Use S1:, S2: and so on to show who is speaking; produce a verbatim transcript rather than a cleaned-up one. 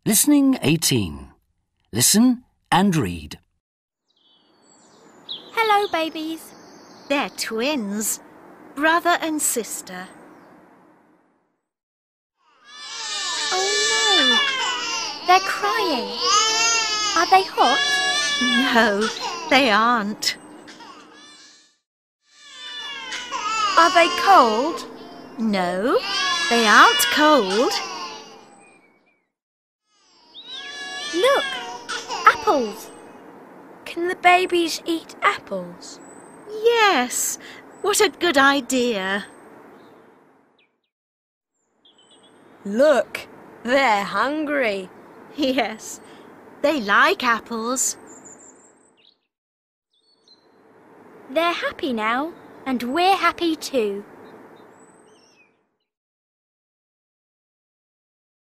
S1: Listening eighteen. Listen and read.
S2: Hello, babies.
S3: They're twins, brother and sister.
S2: Oh no, they're crying. Are they hot?
S3: No, they aren't.
S2: Are they cold?
S3: No, they aren't cold.
S2: Look, apples. Can the babies eat apples?
S3: Yes, what a good idea.
S2: Look, they're hungry.
S3: Yes, they like apples.
S2: They're happy now, and we're happy too.